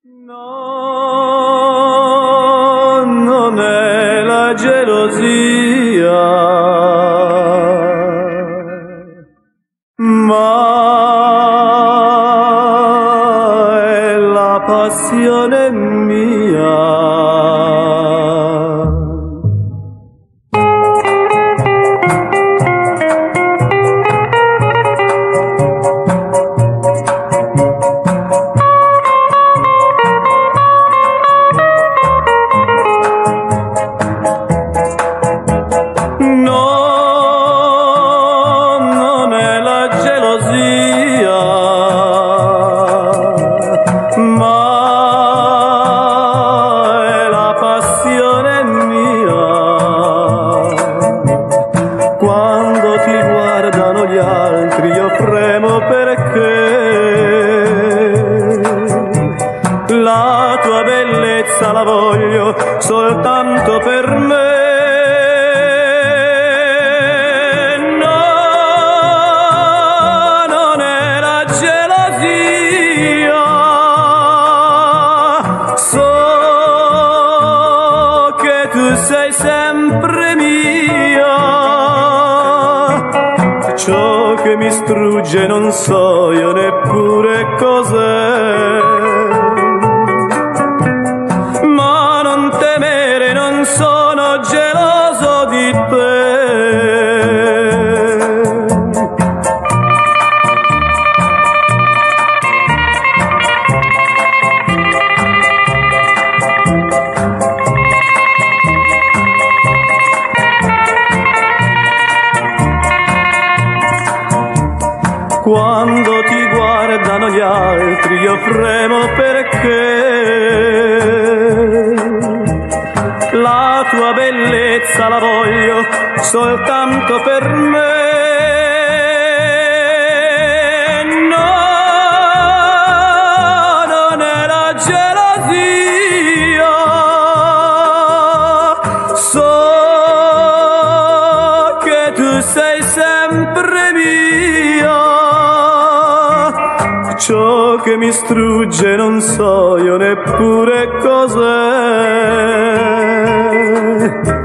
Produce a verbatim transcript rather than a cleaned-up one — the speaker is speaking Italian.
No, non è la gelosia, ma è la passione mia. Quando ti guardano gli altri io fremo perché la tua bellezza la voglio soltanto per me. No, non è la gelosia, so che tu sei sempre mia. Ciò che mi strugge non so io neppure cos'è, ma non temere, non sono geloso di te. Quando ti guardano gli altri io fremo perché la tua bellezza la voglio soltanto per me. No, non è la gelosia, so che tu sei sempre mia. Ciò che mi strugge non so io neppure cos'è.